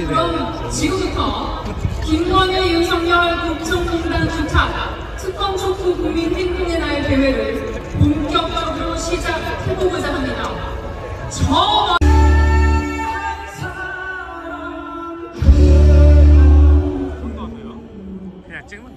그럼 지금부터 김건희, 윤석열 국정농단 주탁 특검 촉구 국민 행동의 날 대회를 본격적으로 시작해보고자 합니다. 그냥 찍으면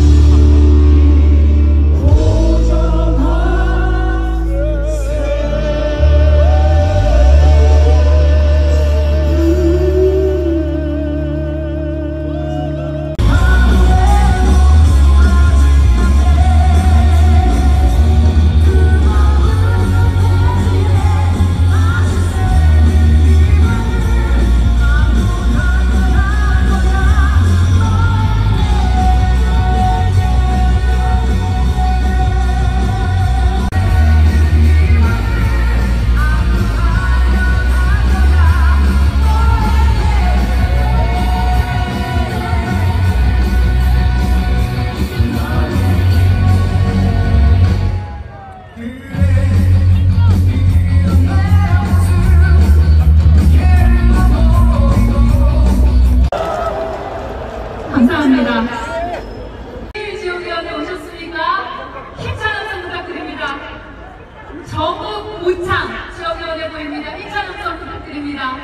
감사합니다. 지역위원회 오셨으니까 힘찬 함성 부탁드립니다. 정욱 우창 지역위원회 보입니다. 힘찬 함성 부탁드립니다.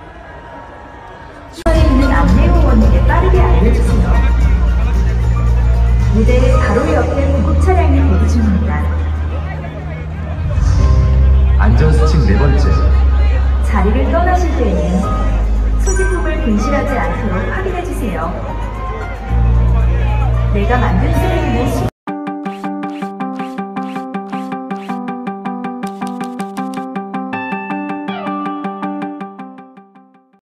주변에 있는 안내요원에게 빠르게 알려주세요. 무대 바로 옆에 구급 차량이 대기 중입니다. 안전수칙 4번째. 자리를 떠나실 때에는 소지품을 분실하지 않도록 확인해주세요. 내가 만든 쓰레기는